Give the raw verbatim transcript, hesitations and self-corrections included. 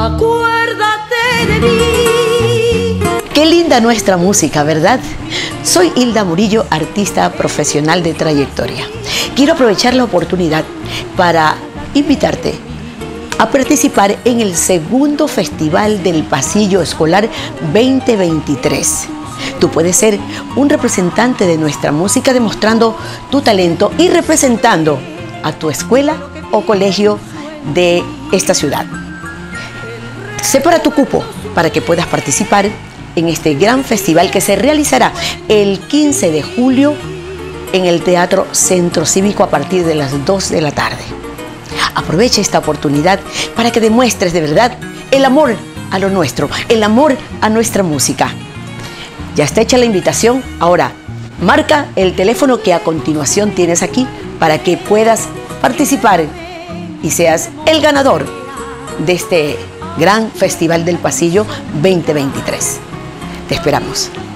Acuérdate de mí. Qué linda nuestra música, ¿verdad? Soy Hilda Murillo, artista profesional de trayectoria. Quiero aprovechar la oportunidad para invitarte a participar en el segundo Festival del Pasillo Escolar veinte veintitrés. Tú puedes ser un representante de nuestra música demostrando tu talento y representando a tu escuela o colegio de esta ciudad. Separa tu cupo para que puedas participar en este gran festival que se realizará el quince de julio en el Teatro Centro Cívico a partir de las dos de la tarde. Aprovecha esta oportunidad para que demuestres de verdad el amor a lo nuestro, el amor a nuestra música. Ya está hecha la invitación. Ahora, marca el teléfono que a continuación tienes aquí para que puedas participar y seas el ganador de este gran Festival del Pasillo veinte veintitrés. Te esperamos.